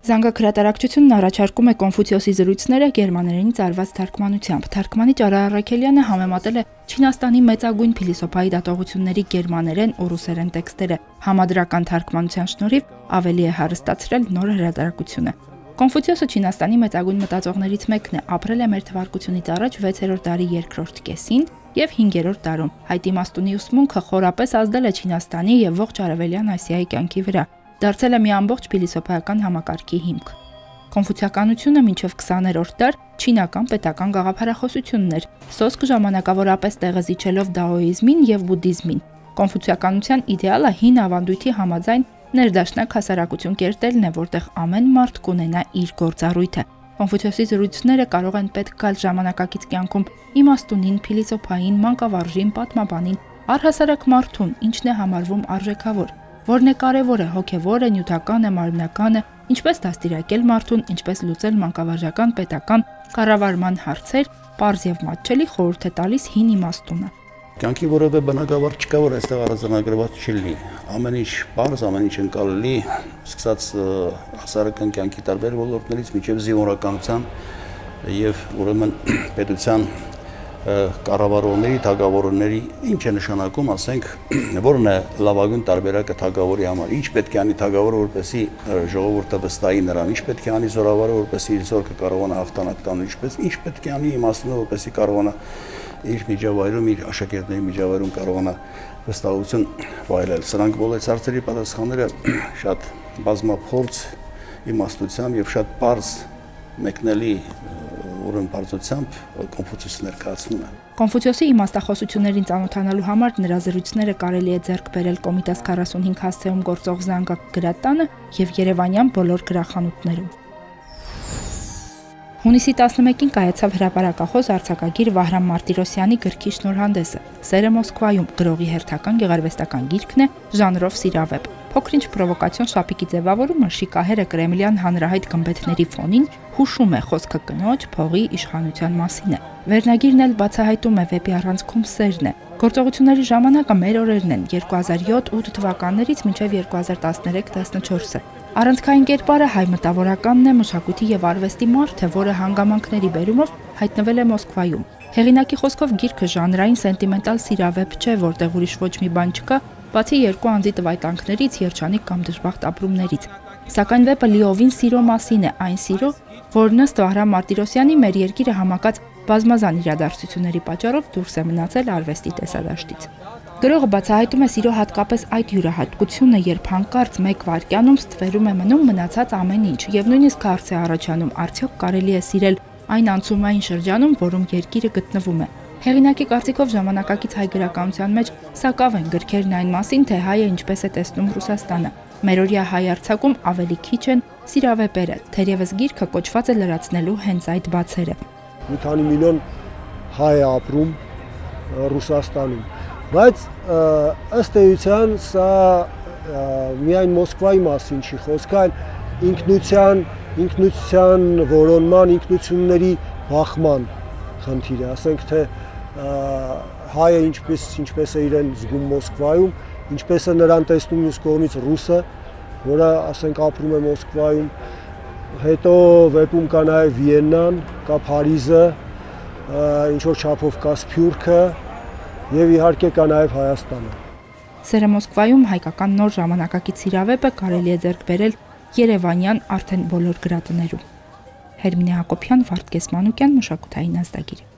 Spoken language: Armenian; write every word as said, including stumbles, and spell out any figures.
Զանգակհրատարակչությունն առաջարկում է Կոնֆուցիոսի զրույցները գերմաներենից արված թարգմանությամբ։ Թարգմանիչ Արա Առաքելյանը համեմատել է Չինաստանի մեծագույն փիլիսոփայի դատողությունների գերմաներեն ու ռուսերեն տեքստերը։ Համադրական թարգմանության շնորհիվ ավելի է հարստացրել նոր հրատարակությունը։ Կոնֆուցիոսը Չինաստանի մեծագույն մտածողներից մեկն է, ապրել է մեր թվարկությունից առաջ վեցերորդ դարի երկրորդ կեսին և հինգերորդ դարում։ Այդ իմաստունի ուսմունքը խորապես ազդել է Չինաստանի և ողջ Արևելյան Ասիայի կյանքի վրա։ Դարձել է մի ամբողջ փիլիսոփայական համակարգի հիմք։ Կոնֆուցիականությունը մինչև քսաներորդ դար չինական պետական գաղափարախոսությունն էր, սոսկ ժամանակավորապես տեղը զիջելով դաոիզմին և բուդդիզմին։ Կոնֆուցիականության իդեալը հին ավանդույթի համաձայն ներդաշնակ հասարակություն կերտելն է, որտեղ ամեն մարդ կունենա իր գործառույթը։ Կոնֆուցիոսի զրույցները կարող են պետք գալ ժամանակակից կյանքում իմաստունին, փիլիսոփային, մանկավարժին, պատմաբանին, առհասարակ մարդուն, ինչն է համարվում արժեքավոր, որն է կարևորը, հոգևորը, նյութականը, մարմնականը, ինչպես դաստիարակել մարդուն, ինչպես լուծել մանկավարժական, պետական, կառավարման հարցեր, պարզ և մատչելի խորհուրդ է տալիս հին իմաստունը։ Կյանքի որևէ բնագավառ չկա, որ այստեղ առանձնագրված չլինի։ Ամեն ինչ պարզ, ամեն ինչ ընկալելի, սկսած հասարակական կյանքի տարբեր ոլորտներից մինչև զինվորականության եւ ուրեմն պետության կառավարողների, թագավորների ինչ է նշանակում, ասենք, որն է լավագույն տարբերակը թագավորի համար, ինչ պետք է անի թագավորը, որպեսզի ժողովուրդը վստահի նրան, ինչ պետք է անի զորավարը, որպեսզի իր զորքը կարողանա հաղթանակ տանել, ինչպես ինչ պետք է անի իմաստունը, որպեսզի կարողանա իր միջավայրում, իր աշակերտների միջավայրում կարողանա վստահություն վայելել։ Սրանք բոլոր հարցերի պատասխանները շատ բազմափորձ իմաստությամբ եւ շատ պարզ մեկնելի ուրեմն բարձրությամբ Կոնֆուցիոսը ներկայացնում է։ Կոնֆուցիոսի իմաստախոսություններին ծանոթանալու համար նրա զրույցները կարելի է ձեռք բերել Կոմիտաս քառասունհինգ հասցեում գործող Զանգակ գրատանը եւ Երևանյան բոլոր գրախանութներում։ Հունիսի տասնմեկին կայացավ հրապարակախոս արձակագիր Վահրամ Մարտիրոսյանի գրքի շնորհանդեսը։ Սերը Մոսկվայում գրողի հերթական գեղարվեստական գիրքն է, ժանրով սիրավեպ։ Փոքրինչ պրովոկացիոն շապիկի ձևավորումը շիկահերը կրեմլյան հանրահայտ գմբեթների ֆոնին հուշում է խոսքը կնոջ, փողի, իշխանության մասին է։ Վերնագիրն էլ բացահայտում է վեպի առանցքում սերն է։ Գործողությունների ժամանակը մեր օրերն են երկու հազար յոթ-ութ թվականներից մինչև երկու հազար տասներեք տասնչորսը։ Առանցքային կերպարը հայ մտավորականն է, մշակույթի եւ արվեստի մարդ է, որը հանգամանքների բերումով հայտնվել է Մոսկվայում։ Հեղինակի խոսքով գիրքը ժանրային սենտիմենտալ սիրավեպ չէ, որտեղ ուրիշ ոչ մի բան չկա, բացի երկու անձի տվայտանքներից, երջանիկ կամ դժբախտ ապրումներից։ Սակայն վեպը լիովին սիրո մասին է, այն սիրո, որն ըստ Վահրամ Մարտիրոսյանի մեր երկիրը համակած բազմազան իրադարձությունների պատճառով դուրս է մնացել արվեստի տեսադաշտից։ Գրողը բացահայտում է սիրո հատկապես այդ յուրահատկությունը, երբ հանկարծ մեկ վայրկյանում ստվերում է մնում մնացած ամեն ինչ, եւ նույնիսկ հարց է առաջանում, արդյոք կարելի է սիրել այն անցումային շրջանում, որում երկիրը գտնվում է։ Հեղինակի կարծիքով ժամանակակից հայ գրականության մեջ սակավ են գրքերն այն մասին, թե հայը ինչպես է տեսնում Ռուսաստանը։ Մերօրյա հայ արձակում ավելի քիչ են սիրավեպերը, թերևս գիրքը կոչված է լրացնելու հենց այդ բացերը։ Մի քանի միլիոն հայ է ապրում Ռուսաստանում, բայց ըստ էության սա միայն Մոսկվայի մասին չի խոսք, այլ ինքնության, ինքնության որոնման, ինքնությունների բախման խնդիր է, ասենք թե հայը ինչպես ինչպես է իրեն զգում Մոսկվայում, ինչպես է նրան տեսնում մյուս կողմից ռուսը, որը ասենք ապրում է Մոսկվայում, հետո վեպում կա նաև Վիեննան, կա Փարիզը, ինչ որ չափով կա Սփյուռքը եւ իհարկե կա նաև Հայաստանը։ Սերը Մոսկվայում հայկական նոր ժամանակակից սիրավեպը կարելի է ձեռք բերել Երևանյան արդեն բոլոր գրատներում։ Հերմինե Հակոբյան, Վարդգես Մանուկյան, Մշակութային ազդագիր։